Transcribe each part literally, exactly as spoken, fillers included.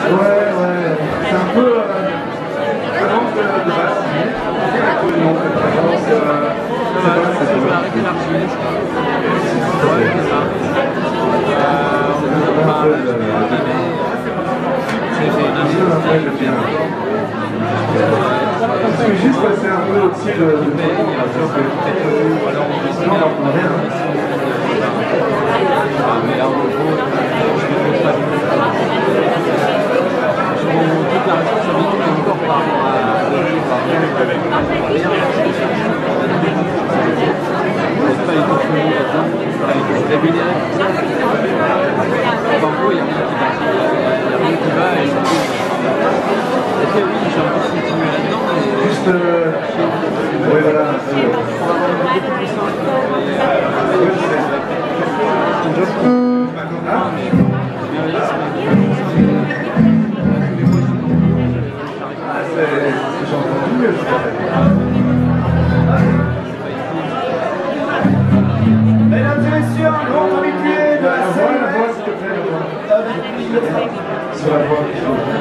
Ouais, ouais, c'est un peu euh, un manque de, de base. Non, c'est euh, je vais arrêter l'argile. Ouais, c'est ça. Euh, on ne pas je suis juste passé un peu au-dessus de parce que sinon on n'entend rien. Mais en gros, je ne fais pas du tout. Je prends toute la responsabilité encore par rapport à le livre. C'est pas les contenus là-dedans, c'est rémunéré. En gros, il n'y a rien qui va. Il n'y a rien qui va et c'est tout. Ok, oui, j'ai un peu continué là-dedans, mais... Juste... Euh... Oui, voilà. Euh... On va avoir une beaucoup plus simple. Oui, je sais. Ah, mais... J'ai entendu mieux, je Mesdames et messieurs, un grand habitué de la la voix, la voix, s'il te plaît, la voix. Sur la voix.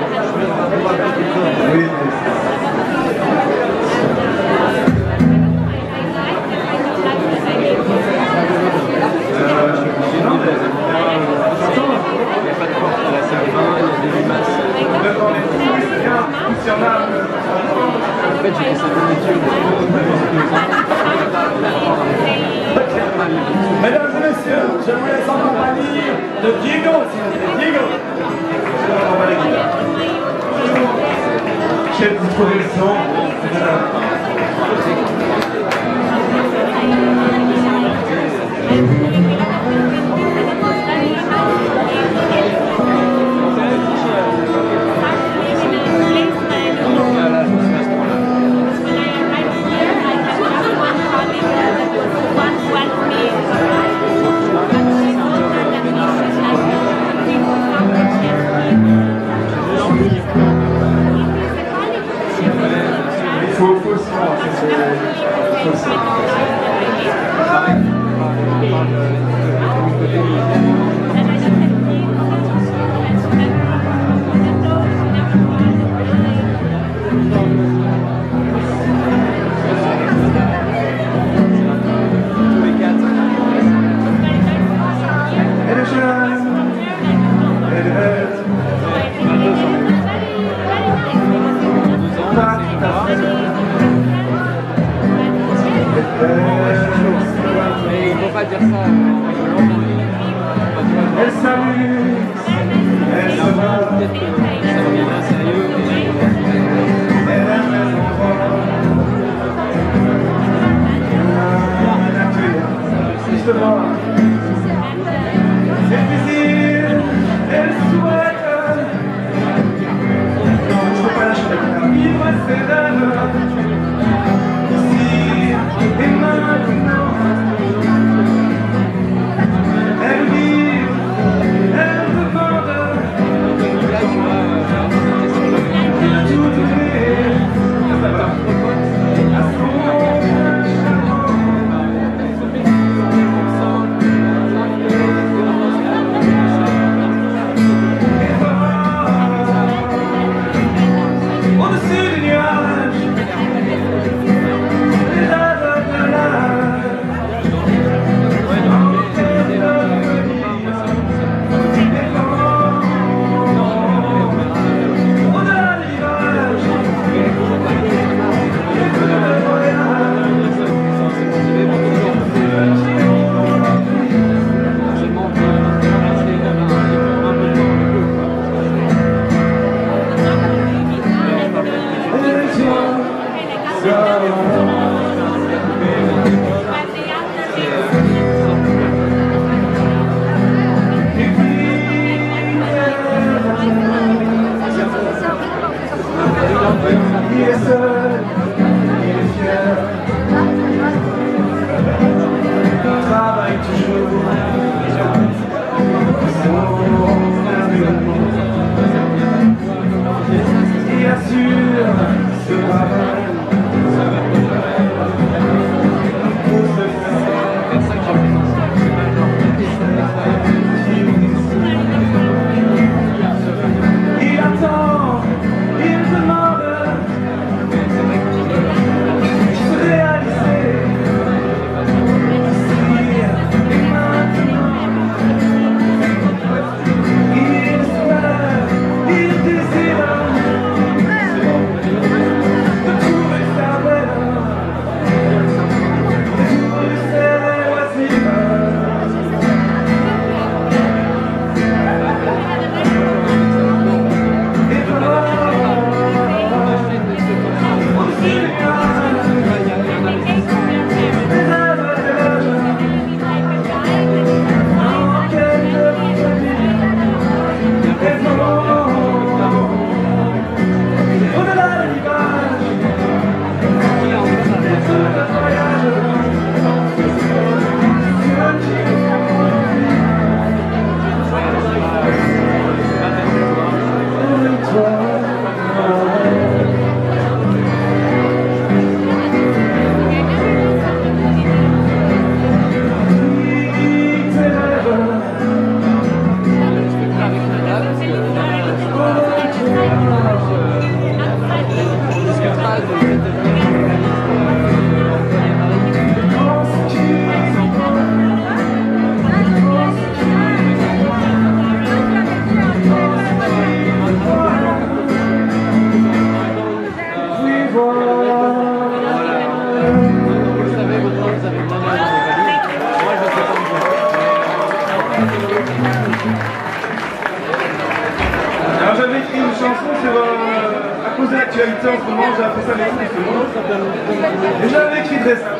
Oui, En fait, j'ai fait cette étude. Mesdames et messieurs, je vous laisse en compagnie de Diego, s'il vous plaît. Diego. quelle disposition. Il faut, faut aussi j'avais écrit une chanson sur, euh, à cause de l'actualité en ce moment, j'ai appelé ça les trucs du monde. Et j'avais écrit de ça.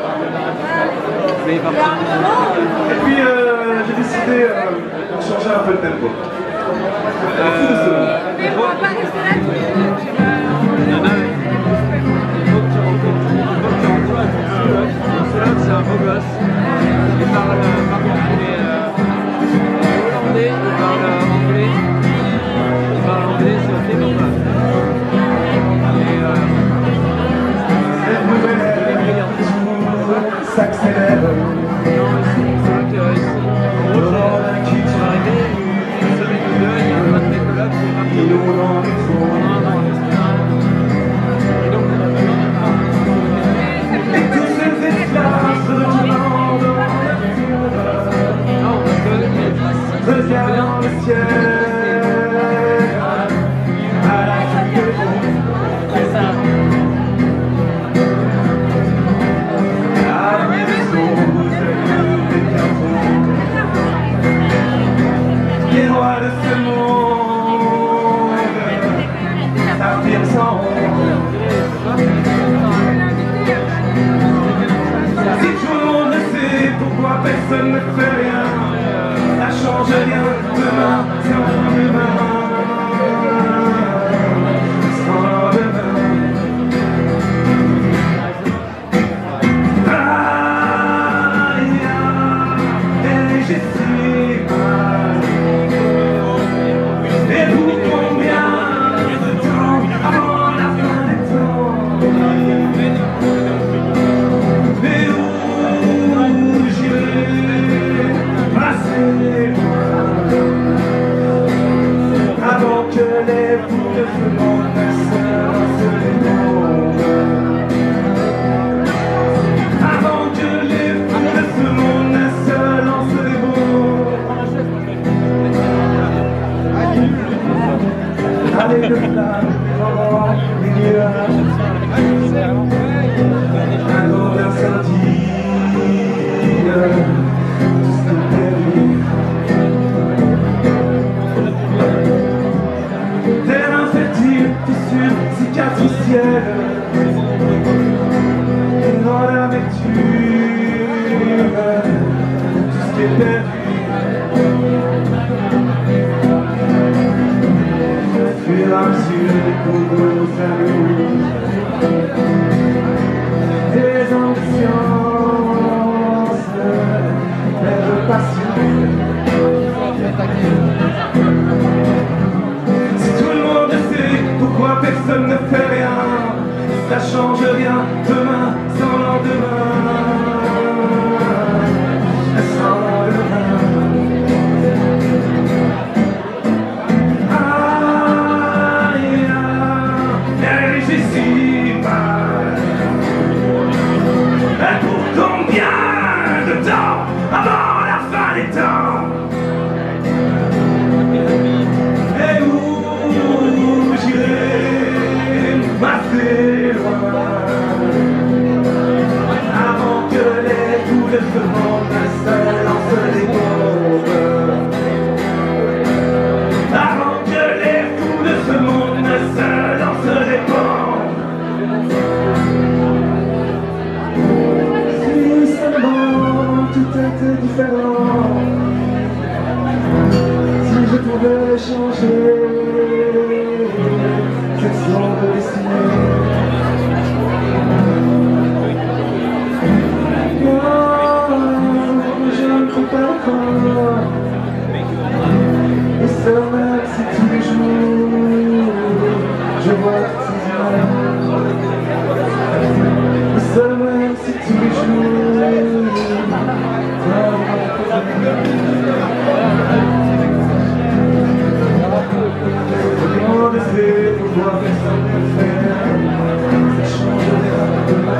Et puis euh, j'ai décidé euh, de changer un peu le tempo. Euh, Mais on va pas rester là tous les deux. Il y en a, il faut que tu rencontres, il faut que tu rencontres celui-là, c'est un beau gosse. Il parle, par contre, il est euh, hollandais, il parle anglais. Il parle anglais, c'est ok pour toi. Et euh, Cette nouvelle ère, tout s'accélère. non, c'est vrai que ici, en gros, c'est une soirée, une semaine ou deux, il y a un de mes collabs qui est parti. Ils nous l'ont dit trop. Et donc, on a besoin Et tous ces esclaves se tournant dans la non, parce que les dix, regardant le ciel, à la fin de c'est ça. la maison des cartons. Les rois de ce monde s'affirment sans honte. Si tout le monde le sait, pourquoi personne ne fait rien? Ça change rien, demain, c'est un lendemain. Sans lendemain. Aïe, aïe, et j'ai si mal. Et pour combien de temps avant la fin des temps? Et où j'irai passer avant que les fous de ce monde ne se lancent les bombes. Avant que les fous de ce monde ne se lancent les bombes. Allez, le flamme, les nuages, un grand incendie, tout ce qui est perdu. Terre infertile, fissure cicatricielle, une grande amertume, tout ce qui est perdu. Fuir à mesure des coups de nos amis, des ambitions, des passions. Si tout le monde sait pourquoi personne ne fait rien, ça change rien, demain sans lendemain. Sans lendemain. Et pour combien de temps avant la fin des temps? Et où j'irai assez loin avant que les fous de ce monde ne se lancent des bombes. Avant que les fous de ce monde ne se lancent des bombes. Si seulement tout était différent, si je pouvais changer cette sombre destinée. Non, je ne peux pas le croire. Et ça même si tous les jours je vois tes images. Et ça même si tous les jours comment le fait pourquoi personne ne le fait? Ça change rien de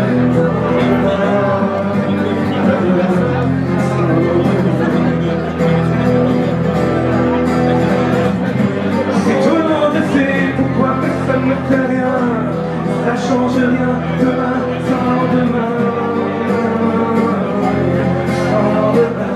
si tout le monde sait pourquoi personne ne fait rien, ça change rien demain sans demain. Sans demain.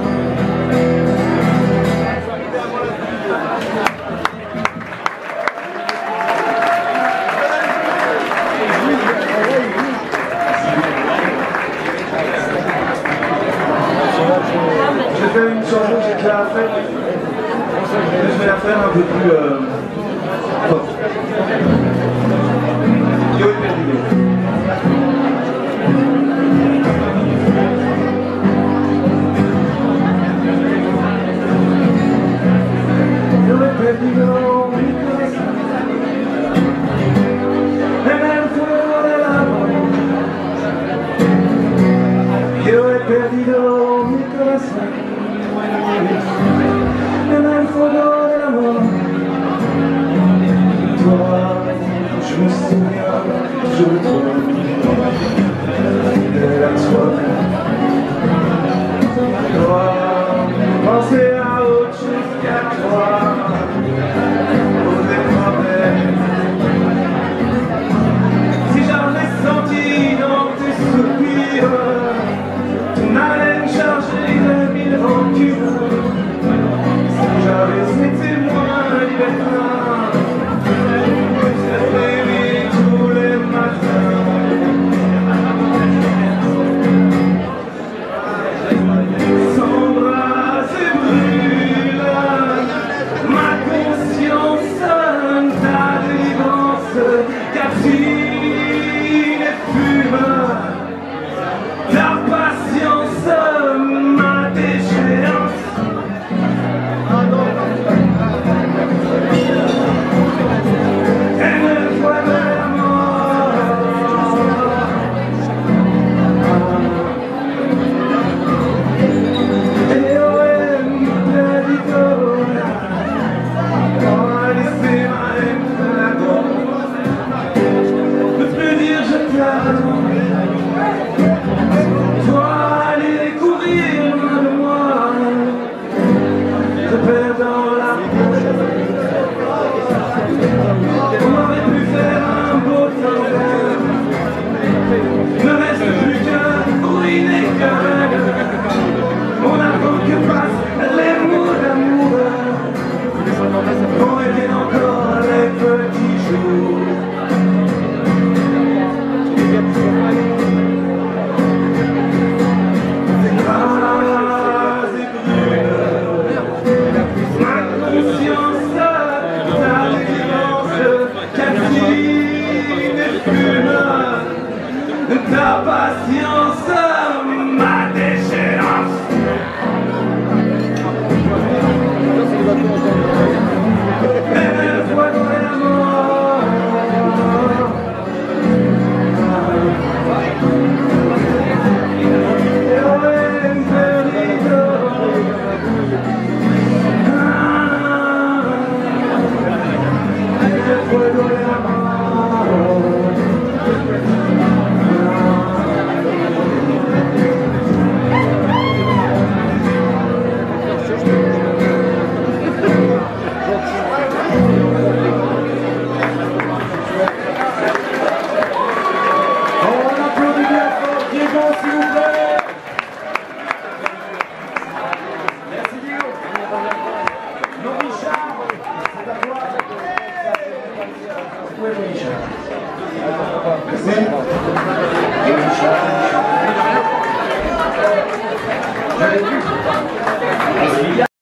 toi, je me souviens, je me trouve fidèle à toi. Je dois penser à autre chose qu'à toi, aux problèmes. Si j'en ai senti dans tes soupirs ton haleine chargée de mille rancunes, si j'avais été moins libertin, je serais aimé tous les matins. S'embrasse et brûle ma conscience, ta délivrance captive et fume. Ta patience, ma déchéance. Elle me voit de la mort. Et oh, elle me dit oh, laissez ma haine la gorge. Ne plus dire je t'aime. Toi, aller courir loin de moi, te perdre dans la poche. On aurait pu faire un beau tandem. Ne reste plus qu'un ruine et qu'un. On attend que passent les mots d'amour. On revient encore les petits jours. Ta patience, ma déchéance. Elle me voit dans la mort. Et oh, elle me dit oh. Elle me voit dans la mort. Merci.